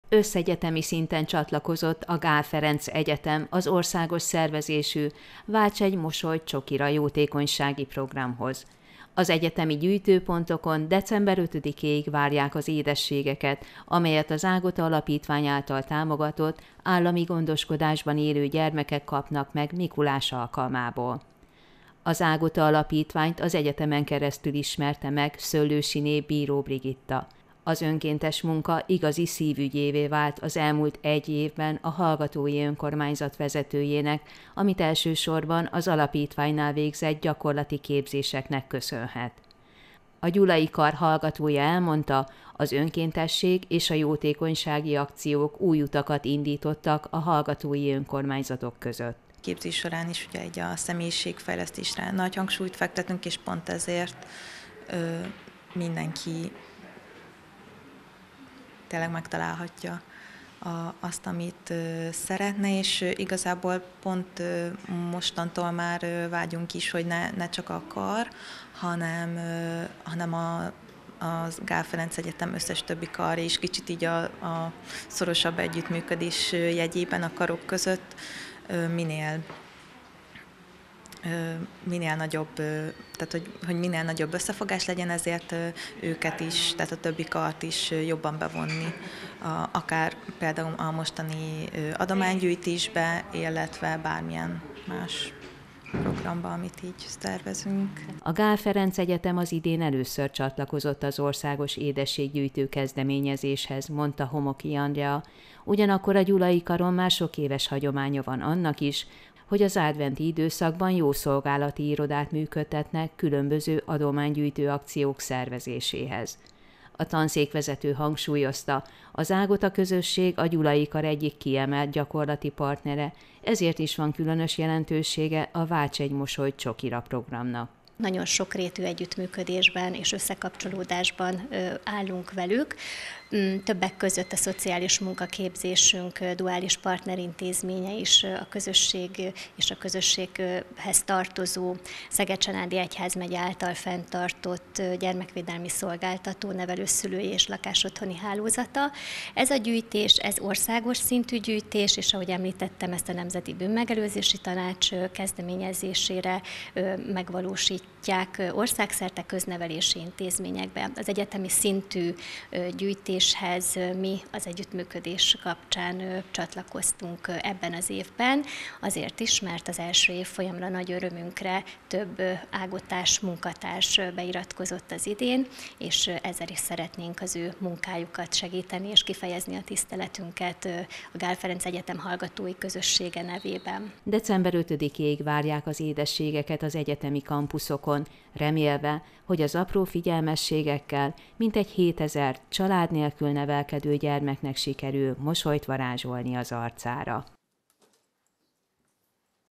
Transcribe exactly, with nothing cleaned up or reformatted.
Összegyetemi szinten csatlakozott a Gál Ferenc Egyetem az országos szervezésű Válts egy mosolyt csokira jótékonysági programhoz. Az egyetemi gyűjtőpontokon december ötödikéig várják az édességeket, amelyet az Ágota Alapítvány által támogatott állami gondoskodásban élő gyermekek kapnak meg Mikulás alkalmából. Az Ágota Alapítványt az egyetemen keresztül ismerte meg Szöllősiné Bíró Brigitta. Az önkéntes munka igazi szívügyévé vált az elmúlt egy évben a Hallgatói Önkormányzat vezetőjének, amit elsősorban az alapítványnál végzett gyakorlati képzéseknek köszönhet. A Gyulai Kar hallgatója elmondta, az önkéntesség és a jótékonysági akciók új utakat indítottak a hallgatói önkormányzatok között. Képzés során is ugye egy a személyiségfejlesztésre nagy hangsúlyt fektetünk, és pont ezért ö, mindenki tényleg megtalálhatja a, azt, amit ö, szeretne, és ö, igazából pont ö, mostantól már ö, vágyunk is, hogy ne, ne csak a kar, hanem, ö, hanem a, a Gál Ferenc Egyetem összes többi kar, és kicsit így a, a szorosabb együttműködés jegyében a karok között ö, minél minél nagyobb, tehát hogy, hogy minél nagyobb összefogás legyen, ezért őket is, tehát a többi kart is jobban bevonni, a, akár például a mostani adománygyűjtésbe, illetve bármilyen más programba, amit így szervezünk. A Gál Ferenc Egyetem az idén először csatlakozott az országos édességgyűjtő kezdeményezéshez, mondta Homoki Andrea, ugyanakkor a Gyulai Karon már sok éves hagyománya van annak is, hogy az adventi időszakban jó szolgálati irodát működtetnek különböző adománygyűjtő akciók szervezéséhez. A tanszékvezető hangsúlyozta, az Ágota közösség a Gyulai Kar egyik kiemelt gyakorlati partnere, ezért is van különös jelentősége a Válts egy mosolyt csokira programnak. Nagyon sokrétű együttműködésben és összekapcsolódásban állunk velük. Többek között a szociális munkaképzésünk duális partnerintézménye is a közösség és a közösséghez tartozó Szeged-Csanádi Egyházmegye által fenntartott gyermekvédelmi szolgáltató, nevelőszülői és lakásotthoni hálózata. Ez a gyűjtés, ez országos szintű gyűjtés, és ahogy említettem, ezt a Nemzeti Bűnmegelőzési Tanács kezdeményezésére megvalósítják országszerte köznevelési intézményekben. Az egyetemi szintű gyűjtés mi az együttműködés kapcsán csatlakoztunk ebben az évben, azért is, mert az első évfolyamra nagy örömünkre több ágotás, munkatárs beiratkozott az idén, és ezzel is szeretnénk az ő munkájukat segíteni és kifejezni a tiszteletünket a Gál Ferenc Egyetem hallgatói közössége nevében. december ötödikéig várják az édességeket az egyetemi kampuszokon, remélve, hogy az apró figyelmességekkel mintegy hétezer család nélkül nevelkedő gyermeknek sikerül mosolyt varázsolni az arcára.